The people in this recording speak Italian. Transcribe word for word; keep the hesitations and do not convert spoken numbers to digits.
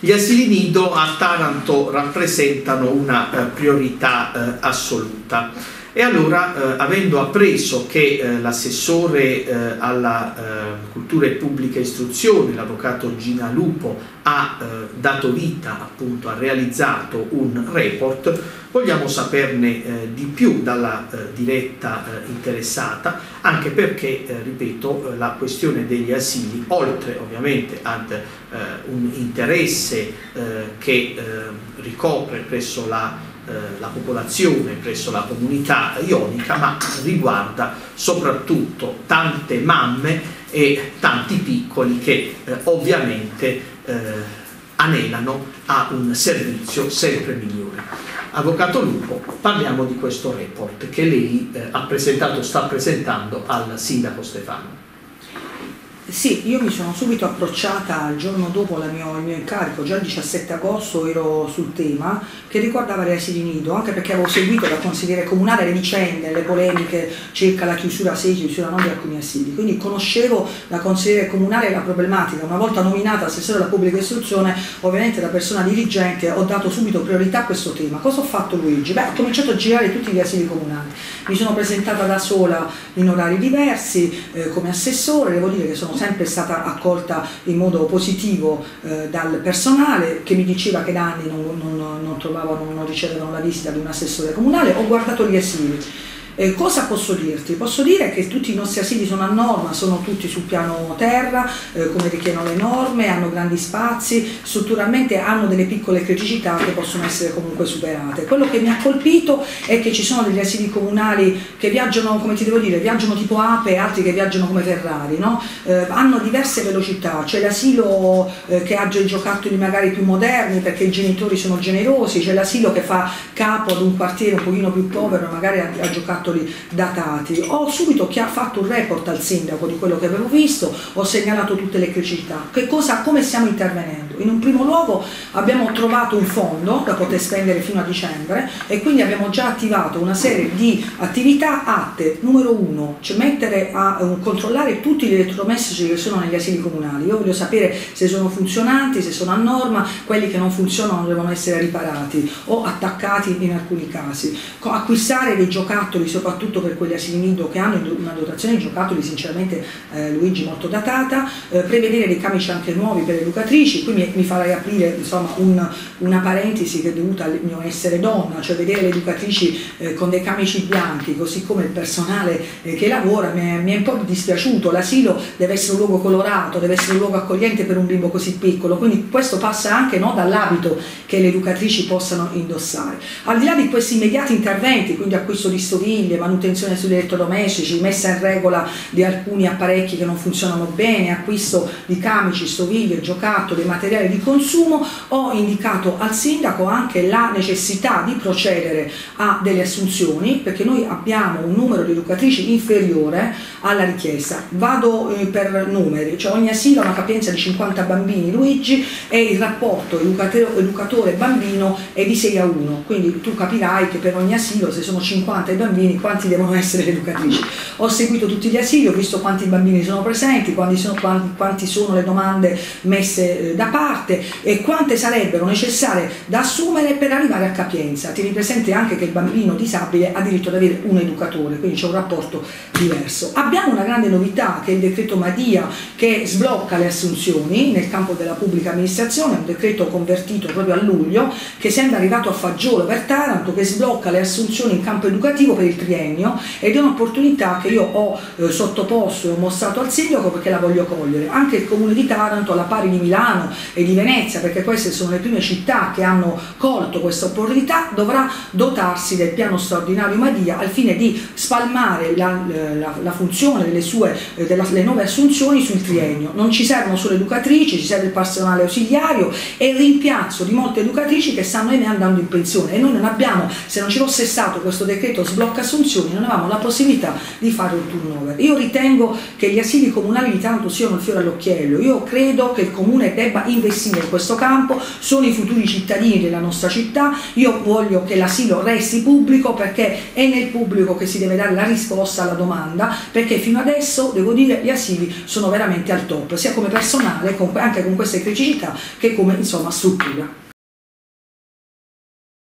Gli asili nido a Taranto rappresentano una eh, priorità eh, assoluta e allora, eh, avendo appreso che eh, l'assessore eh, alla eh, cultura e pubblica istruzione, l'avvocato Gina Lupo, ha eh, dato vita, appunto, ha realizzato un report, vogliamo saperne eh, di più dalla eh, diretta eh, interessata, anche perché, eh, ripeto, eh, la questione degli asili, oltre ovviamente ad eh, un interesse eh, che eh, ricopre presso la la popolazione, presso la comunità ionica, ma riguarda soprattutto tante mamme e tanti piccoli che eh, ovviamente eh, anelano a un servizio sempre migliore. Avvocato Lupo, parliamo di questo report che lei eh, ha presentato, sta presentando al sindaco Stefano. Sì, io mi sono subito approcciata il giorno dopo la mio, il mio incarico, già il diciassette agosto ero sul tema che riguardava gli asili nido, anche perché avevo seguito da consigliere comunale le vicende, le polemiche circa la chiusura sì, chiusura no di alcuni asili, quindi conoscevo da consigliere comunale la problematica. Una volta nominata assessore alla pubblica istruzione, ovviamente da persona dirigente, ho dato subito priorità a questo tema. Cosa ho fatto, Luigi? Beh, ho cominciato a girare tutti gli asili comunali, mi sono presentata da sola in orari diversi eh, come assessore, devo dire che sono sempre stata accolta in modo positivo eh, dal personale che mi diceva che da anni non, non, non trovavano, non ricevevano la visita di un assessore comunale. Ho guardato gli asili. Eh, cosa posso dirti? Posso dire che tutti i nostri asili sono a norma, sono tutti sul piano terra, eh, come richiedono le norme, hanno grandi spazi, strutturalmente hanno delle piccole criticità che possono essere comunque superate. Quello che mi ha colpito è che ci sono degli asili comunali che viaggiano, come ti devo dire, viaggiano tipo ape, altri che viaggiano come Ferrari, no? Eh, hanno diverse velocità, c'è l'asilo eh, che ha dei giocattoli magari più moderni perché i genitori sono generosi, c'è l'asilo che fa capo ad un quartiere un pochino più povero, magari ha, ha giocattoli datati. Ho subito fatto un report al sindaco di quello che avevo visto, ho segnalato tutte le criticità. Che cosa, come stiamo intervenendo? In un primo luogo abbiamo trovato un fondo da poter spendere fino a dicembre e quindi abbiamo già attivato una serie di attività atte, numero uno, cioè mettere a uh, controllare tutti gli elettrodomestici che sono negli asili comunali. Io voglio sapere se sono funzionanti, se sono a norma, quelli che non funzionano devono essere riparati o attaccati in alcuni casi. Acquistare dei giocattoli soprattutto per quegli asili nido che hanno una dotazione di giocattoli sinceramente eh, Luigi molto datata, eh, prevedere dei camici anche nuovi per le educatrici. Qui mi, mi farai aprire insomma un, una parentesi che è dovuta al mio essere donna, cioè vedere le educatrici eh, con dei camici bianchi così come il personale eh, che lavora mi è, mi è un po' dispiaciuto. L'asilo deve essere un luogo colorato, deve essere un luogo accogliente per un bimbo così piccolo, quindi questo passa anche no, dall'abito che le educatrici possano indossare. Al di là di questi immediati interventi, quindi acquisto di stoviglie, manutenzione sugli elettrodomestici, messa in regola di alcuni apparecchi che non funzionano bene, acquisto di camici, stoviglie, giocattoli, materiali di consumo, ho indicato al sindaco anche la necessità di procedere a delle assunzioni perché noi abbiamo un numero di educatrici inferiore alla richiesta. Vado eh, per numeri, cioè ogni asilo ha una capienza di cinquanta bambini, Luigi, e il rapporto educatore-bambino è di sei a uno, quindi tu capirai che per ogni asilo se sono cinquanta i bambini quanti devono essere le educatrici. Ho seguito tutti gli asili, ho visto quanti bambini sono presenti, quanti sono, quanti, quanti sono le domande messe eh, da parte e quante sarebbero necessarie da assumere per arrivare a capienza. Tieni presente anche che il bambino disabile ha diritto ad avere un educatore, quindi c'è un rapporto diverso. Abbiamo una grande novità che è il decreto Madia che sblocca le assunzioni nel campo della pubblica amministrazione, un decreto convertito proprio a luglio che sembra arrivato a fagiolo per Taranto, che sblocca le assunzioni in campo educativo per il triennio ed è un'opportunità che io ho eh, sottoposto e ho mostrato al sindaco perché la voglio cogliere. Anche il comune di Taranto, alla pari di Milano e di Venezia, perché queste sono le prime città che hanno colto questa opportunità, dovrà dotarsi del piano straordinario Madia al fine di spalmare la, la, la funzione delle sue eh, della, le nuove assunzioni sul triennio. Non ci servono solo educatrici, ci serve il personale ausiliario e il rimpiazzo di molte educatrici che stanno andando in pensione e noi non abbiamo, se non ci fosse stato questo decreto sblocca assunzioni, non avevamo la possibilità di fare un turnover. Io ritengo che gli asili comunali di Taranto siano il fiore all'occhiello, io credo che il comune debba investire in questo campo, sono i futuri cittadini della nostra città, io voglio che l'asilo resti pubblico perché è nel pubblico che si deve dare la risposta alla domanda, perché fino adesso, devo dire, gli asili sono veramente al top, sia come personale, anche con queste criticità, che come insomma struttura.